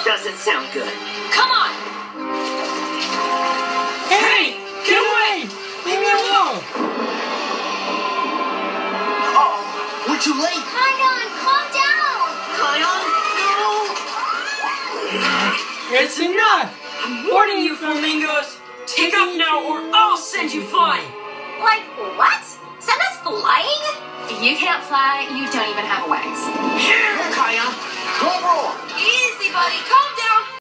Doesn't sound good. Come on! Hey! Get away! Leave me alone! Uh-oh, we're too late. Kion, calm down! Kion, no! It's enough! I'm warning you, flamingos! Take off now or I'll send you flying! Like, what? Send us flying? If you can't fly, you don't even have wings. Here, Kion. Come on. Easy, buddy. Calm down.